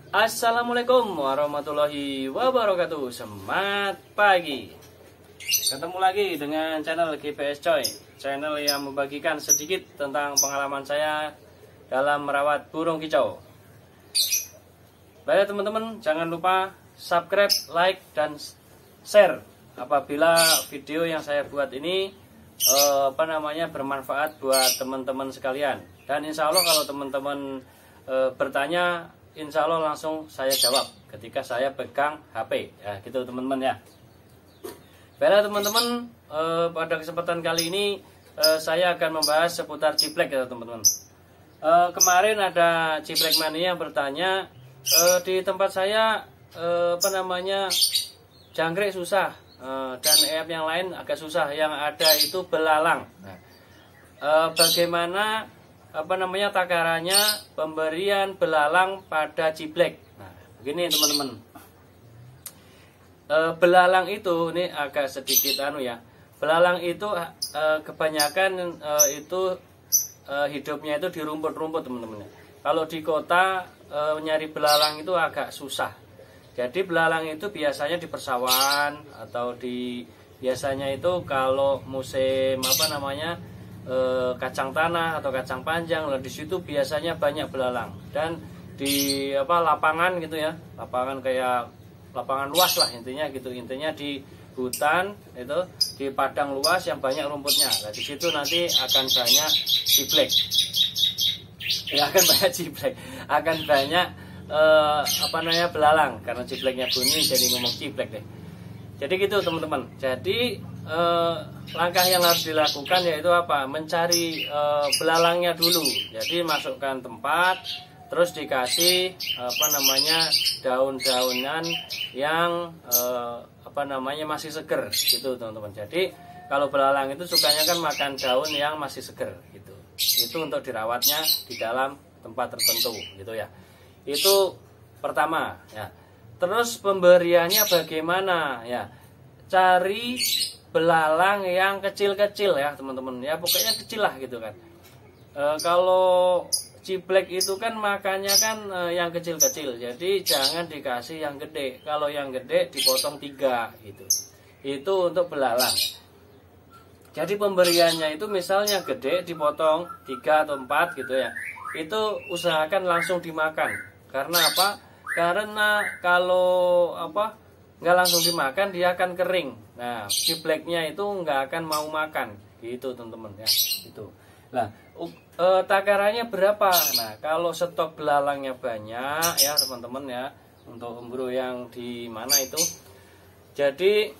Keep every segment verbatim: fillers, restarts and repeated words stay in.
Assalamualaikum warahmatullahi wabarakatuh. Semangat pagi. Ketemu lagi dengan channel G P S Coy, channel yang membagikan sedikit tentang pengalaman saya dalam merawat burung kicau. Baik teman-teman, jangan lupa subscribe, like, dan share apabila video yang saya buat ini eh, apa namanya bermanfaat buat teman-teman sekalian. Dan insya Allah kalau teman-teman eh, bertanya, insya Allah langsung saya jawab ketika saya pegang H P ya, gitu teman-teman ya. Baiklah teman-teman, eh, pada kesempatan kali ini eh, saya akan membahas seputar ciblek ya teman-teman. eh, Kemarin ada ciblek mania yang bertanya, eh, di tempat saya eh, apa namanya jangkrik susah eh, dan E F yang lain agak susah, yang ada itu belalang. Nah, eh, bagaimana apa namanya takarannya pemberian belalang pada ciblek? Nah, begini teman-teman, e, belalang itu ini agak sedikit anu ya. Belalang itu e, kebanyakan e, itu e, hidupnya itu di rumput-rumput teman-teman. Kalau di kota e, nyari belalang itu agak susah. Jadi belalang itu biasanya di persawahan atau di biasanya itu kalau musim apa namanya E, kacang tanah atau kacang panjang, lah di situ biasanya banyak belalang. Dan di apa lapangan gitu ya, lapangan kayak lapangan luas lah intinya gitu, intinya di hutan itu, di padang luas yang banyak rumputnya. Nah di situ nanti akan banyak ciblek, ya akan banyak ciblek, akan banyak e, apa namanya belalang, karena cibleknya bunyi jadi ngomong ciblek deh. Jadi gitu teman-teman. Jadi eh, langkah yang harus dilakukan yaitu apa? Mencari eh, belalangnya dulu. Jadi masukkan tempat, terus dikasih apa namanya daun-daunan yang eh, apa namanya masih seger, gitu teman-teman. Jadi kalau belalang itu sukanya kan makan daun yang masih seger, gitu. Itu untuk dirawatnya di dalam tempat tertentu, gitu ya. Itu pertama, ya. Terus pemberiannya bagaimana ya? Cari belalang yang kecil-kecil ya teman-teman ya, pokoknya kecil lah gitu kan. E, kalau ciblek itu kan makannya kan e, yang kecil-kecil, jadi jangan dikasih yang gede. Kalau yang gede dipotong tiga gitu. Itu untuk belalang. Jadi pemberiannya itu misalnya gede dipotong tiga atau empat gitu ya. Itu usahakan langsung dimakan. Karena apa? Karena kalau apa nggak langsung dimakan dia akan kering. Nah cibleknya itu nggak akan mau makan, gitu teman-teman ya. Itu. Nah e, takarannya berapa? Nah kalau stok belalangnya banyak ya teman-teman ya, untuk emburu yang di mana itu, jadi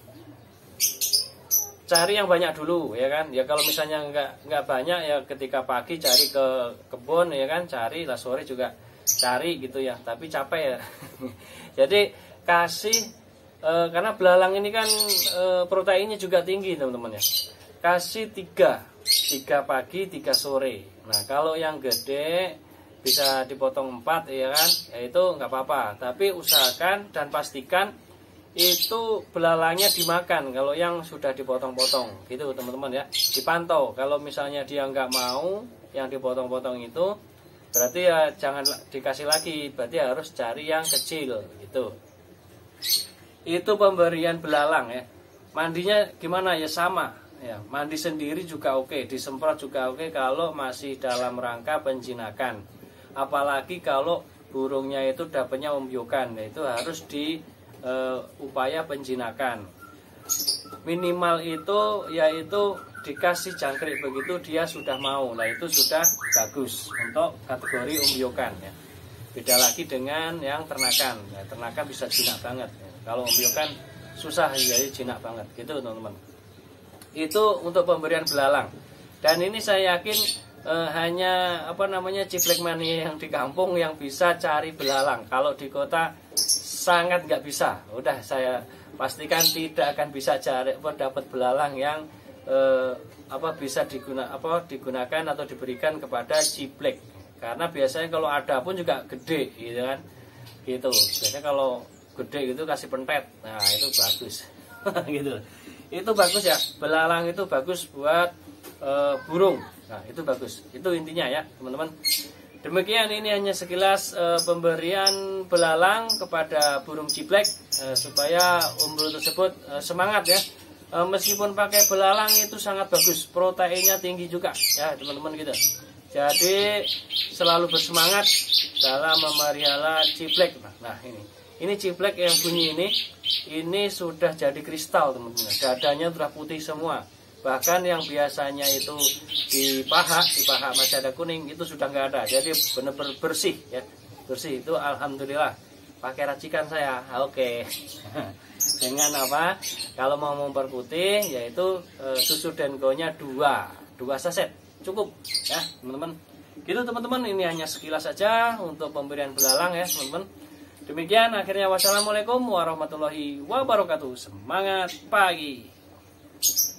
cari yang banyak dulu ya kan. Ya kalau misalnya nggak nggak banyak ya ketika pagi cari ke kebun ya kan, cari lah sore juga cari gitu ya, tapi capek ya. Jadi kasih e, karena belalang ini kan e, proteinnya juga tinggi teman-teman ya. Kasih tiga tiga pagi tiga sore. Nah kalau yang gede bisa dipotong empat ya kan, ya itu nggak apa-apa, tapi usahakan dan pastikan itu belalangnya dimakan kalau yang sudah dipotong-potong, gitu teman-teman ya. Dipantau, kalau misalnya dia nggak mau yang dipotong-potong itu, berarti ya jangan dikasih lagi, berarti harus cari yang kecil gitu. Itu pemberian belalang ya. Mandinya gimana ya, sama ya, mandi sendiri juga oke, disemprot juga oke kalau masih dalam rangka penjinakan. Apalagi kalau burungnya itu dapatnya ombyokan, itu harus di e, upaya penjinakan. Minimal itu yaitu dikasih jangkrik begitu dia sudah mau, nah itu sudah bagus untuk kategori umbyokan ya. Beda lagi dengan yang ternakan ya, ternakan bisa jinak banget ya. Kalau umbyokan susah jadi jinak banget, gitu teman-teman. Itu untuk pemberian belalang. Dan ini saya yakin eh, hanya apa namanya ciblek mania yang di kampung yang bisa cari belalang. Kalau di kota sangat nggak bisa. Udah saya pastikan tidak akan bisa cari apa dapat belalang yang eh, apa bisa diguna apa digunakan atau diberikan kepada ciblek. Karena biasanya kalau ada pun juga gede gitu kan. Gitu. Biasanya kalau gede gitu kasih pentet. Nah, itu bagus. Gitu. Itu bagus ya. Belalang itu bagus buat e, burung. Nah, itu bagus. Itu intinya ya, teman-teman. Demikian, ini hanya sekilas e, pemberian belalang kepada burung ciblek e, supaya umbul tersebut e, semangat ya. E, meskipun pakai belalang itu sangat bagus, proteinnya tinggi juga ya teman-teman gitu. Jadi selalu bersemangat dalam memelihara ciblek. Nah ini, ini ciblek yang bunyi ini, ini sudah jadi kristal teman-teman. Dadanya sudah putih semua. Bahkan yang biasanya itu di paha, di paha masih ada kuning, itu sudah nggak ada. Jadi benar-benar bersih ya, bersih itu alhamdulillah. Pakai racikan saya, oke. Dengan apa? Kalau mau memperputih, yaitu e, susu Denko-nya dua, dua saset cukup ya teman-teman. Gitu teman-teman, ini hanya sekilas saja untuk pemberian belalang ya teman-teman. Demikian akhirnya, wassalamualaikum warahmatullahi wabarakatuh. Semangat pagi.